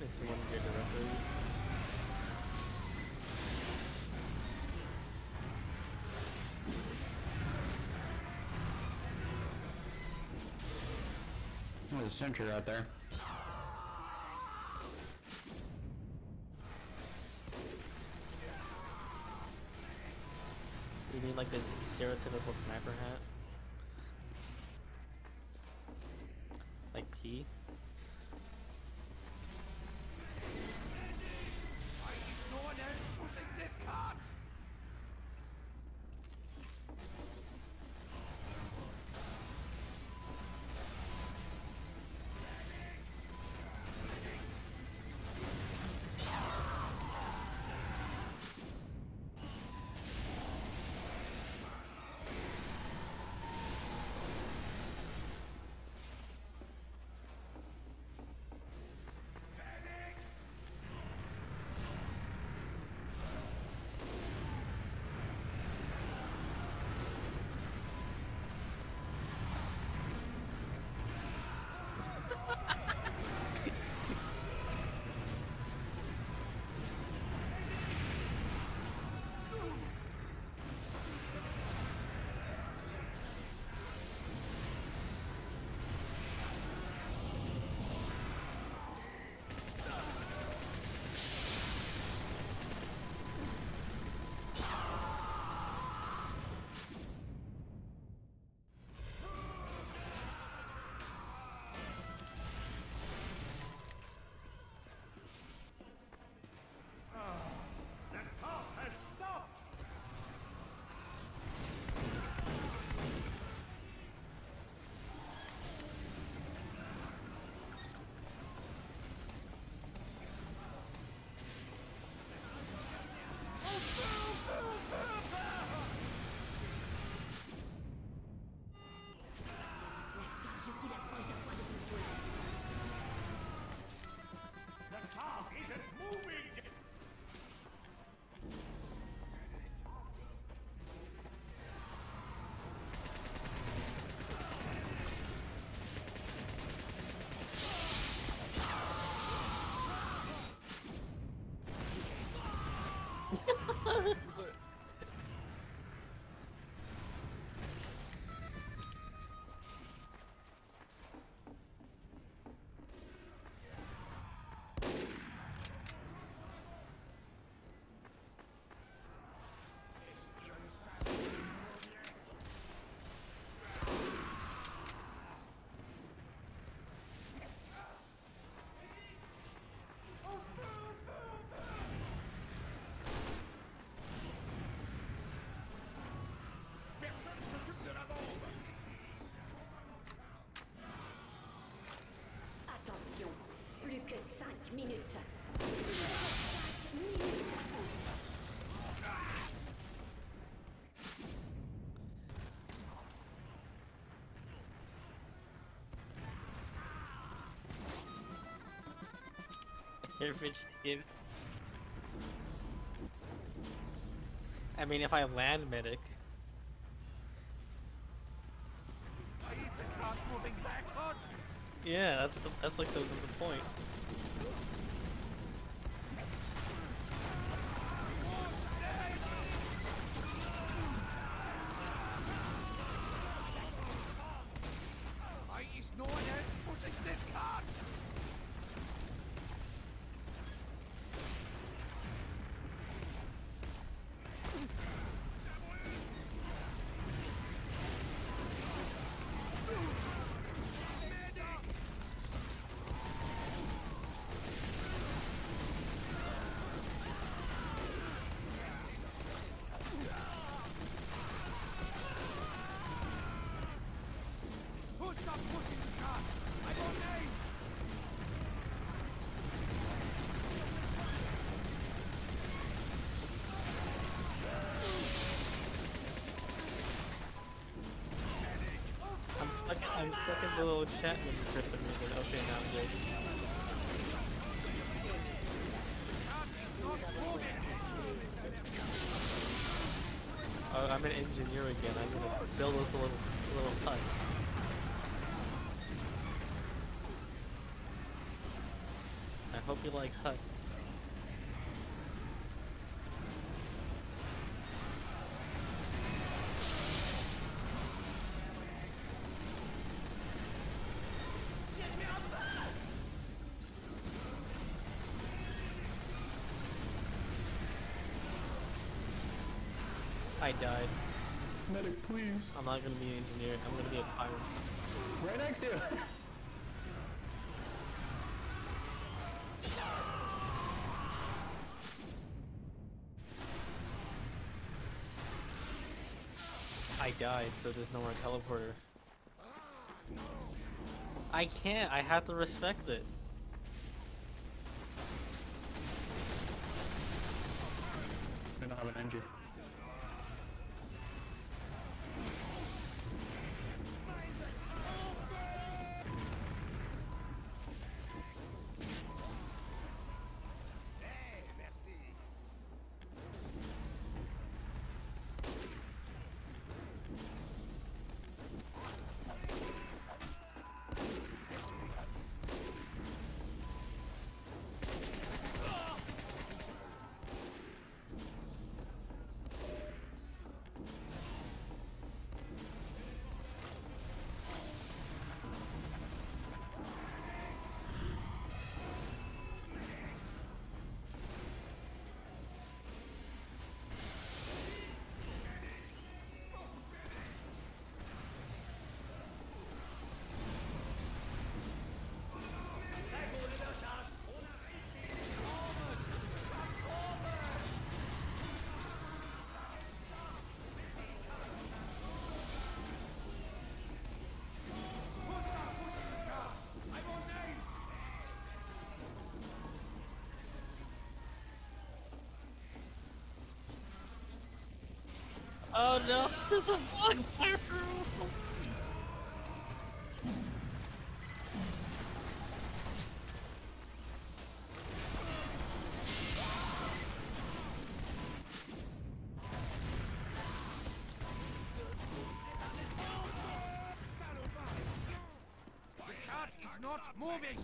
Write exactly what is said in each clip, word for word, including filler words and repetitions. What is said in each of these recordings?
It's one of your directly. There's a sentry out there. You need like a stereotypical sniper hat. Like P. No one else pushing this cart! Average skin. I mean, if I land medic. Are you the cart moving backwards? Yeah, that's the, that's like the, the point. Why is no one else pushing this cart? Stop pushing the cart! I'm on aid! I'm stuck in, I'm stuck in the little chat with for some reason. Okay, now I'm good. Oh, I'm an engineer again. I'm gonna build us a little, little hut. I hope hope you like huts. I died. Medic, please. I'm not gonna be an engineer. I'm gonna be a pirate. Right next to you. I died, so there's no more teleporter. I can't. I have to respect it. I don't have an engine. Oh no, there's a block through. The cart is not moving!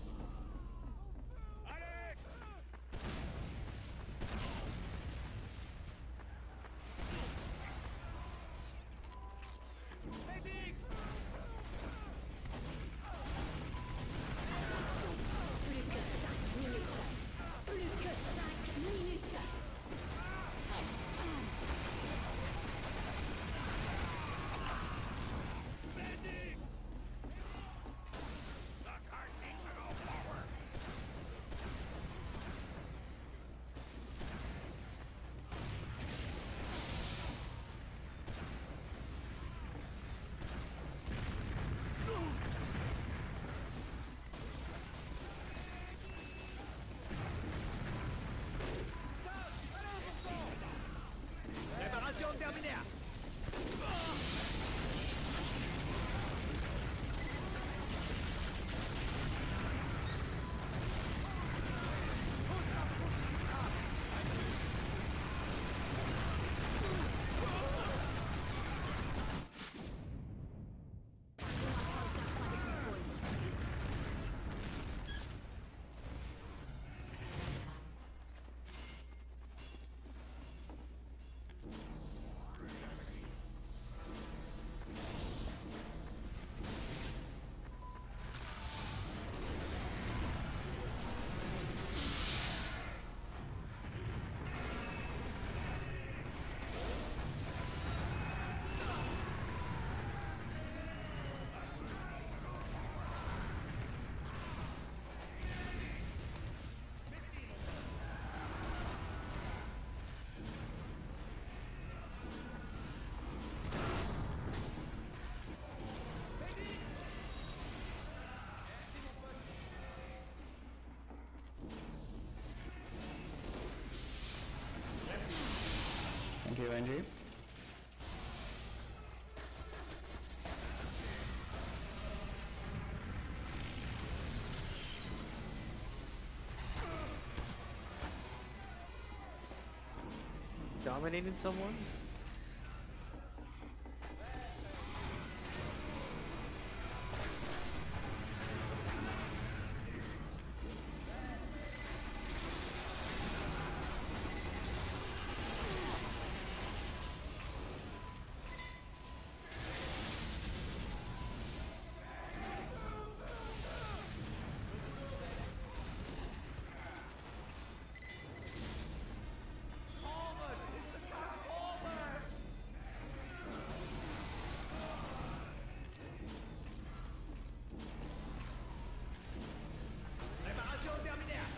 Thank you, Angie. Dominating someone?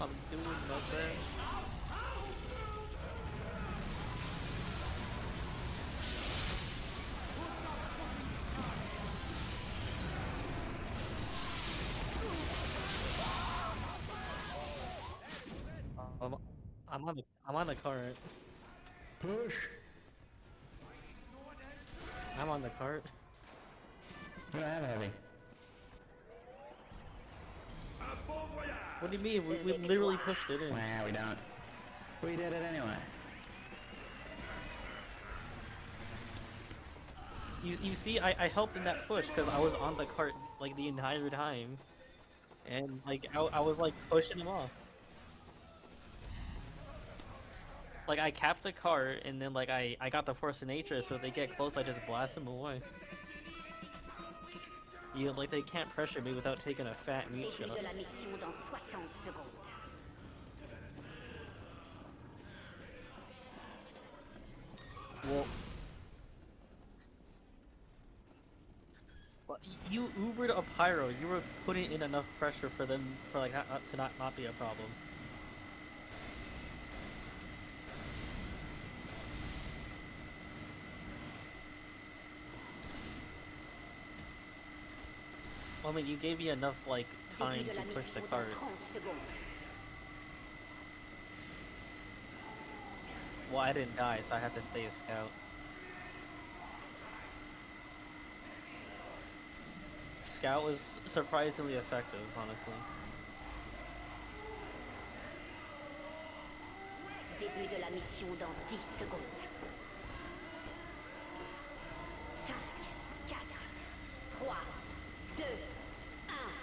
I'm doing my best. I'm, I'm on the I'm on the cart. Push! I'm on the cart. We don't have heavy. What do you mean? We, we literally pushed it in. Nah, we don't. We did it anyway. You you see, I, I helped in that push because I was on the cart like the entire time, and like I, I was like pushing them off. Like I capped the cart, and then like I I got the force of nature, so if they get close, I just blast them away. You like they can't pressure me without taking a fat meat shot. Well, but y- you Ubered a pyro. You were putting in enough pressure for them for like ha- to not not be a problem. I mean, you gave me enough like time to push the cart. Well, I didn't die, so I had to stay a scout. Scout was surprisingly effective, honestly. Début de la mission dans dix secondes. cinq, quatre, trois, deux, un.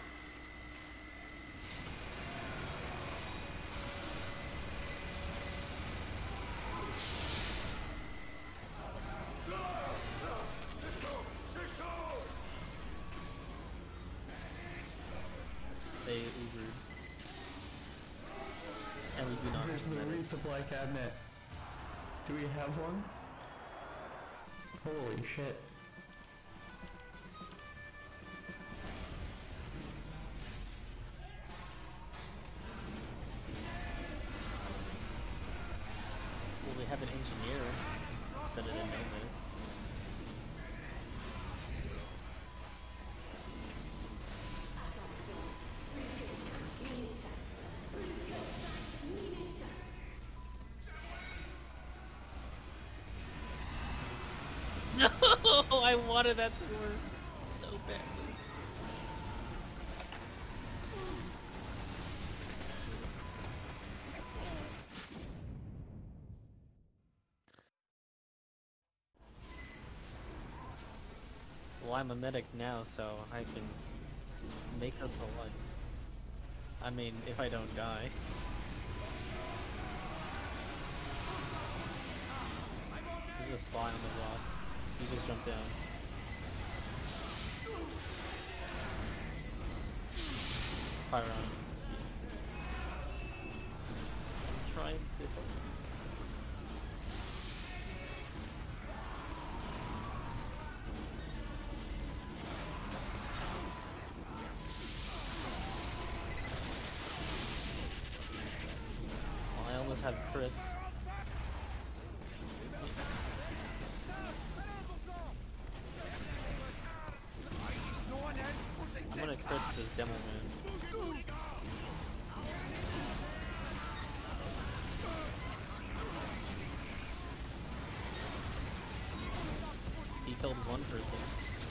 They Ubered. And we do not Here's have the medic. resupply cabinet. Do we have one? Holy shit. Well, we have an engineer instead of a nomad. No, I wanted that to work so badly. Well, I'm a medic now, so I can make us a life. I mean, if I don't die. There's a spy on the rock. You just jump down. Pyron. I'm trying to. Well, I almost have crits. I'm gonna crits this demo man. He killed one person.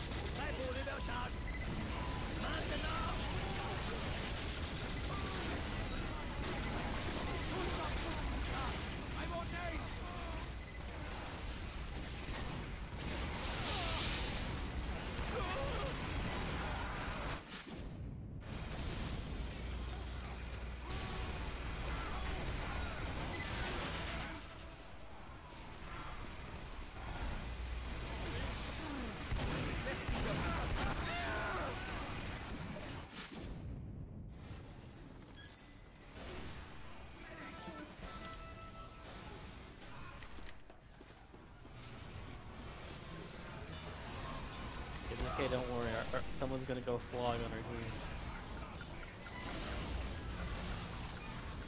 Okay, don't worry. Our, our, someone's gonna go flog on our team.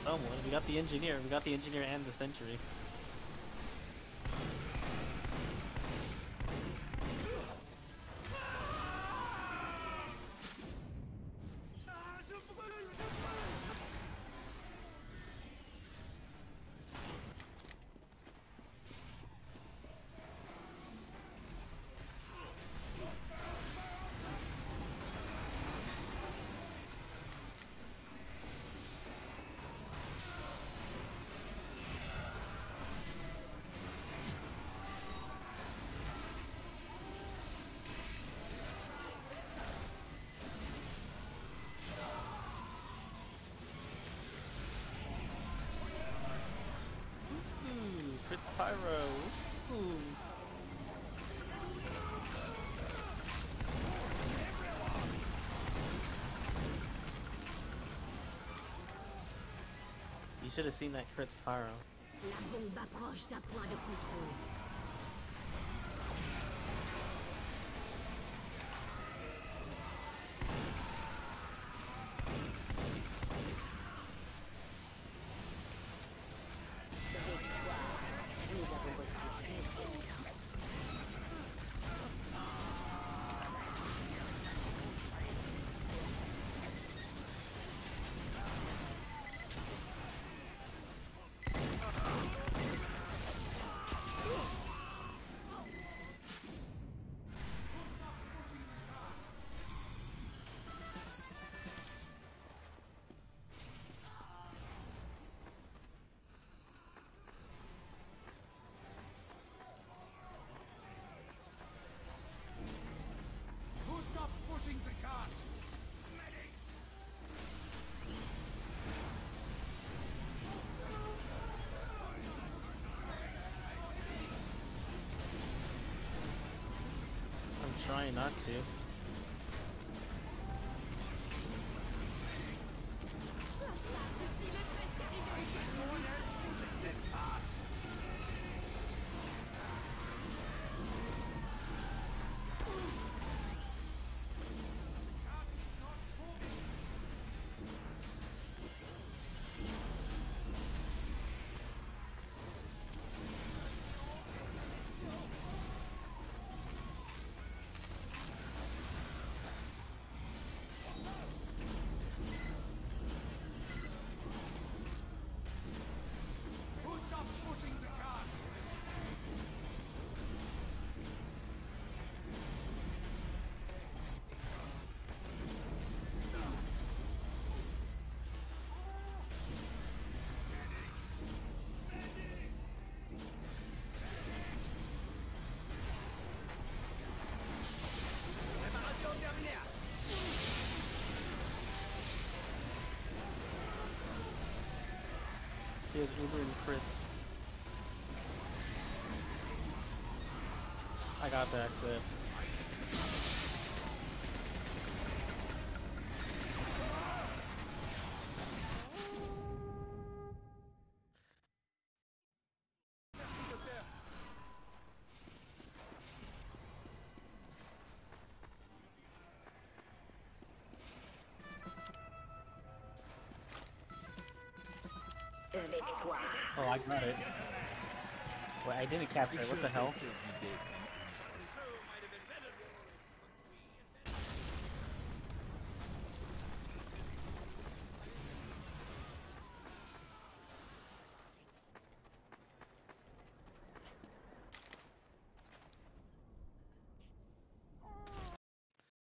someone. We got the engineer. We got the engineer and the sentry. It's Pyro. Ooh. You should have seen that crits Pyro. La bombe approche d'un point de contrôle. Trying not to. He has Uber and crits. I got that clip. Oh, I got it. Wait, I didn't capture it. What the hell?